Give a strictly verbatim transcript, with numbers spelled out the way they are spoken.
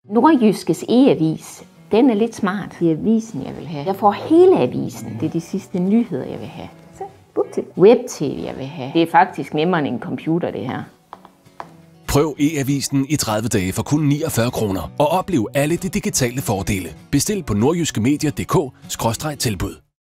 NORDJYSKEs E-avis, den er lidt smart. Det er avisen, jeg vil have. Jeg får hele avisen. Det er de sidste nyheder, jeg vil have. Web-tv, jeg vil have. Det er faktisk nemmere end en computer, det her. Prøv E-avisen i tredive dage for kun niogfyrre kroner og oplev alle de digitale fordele. Bestil på nordjyskemedier punktum d k skråstreg tilbud.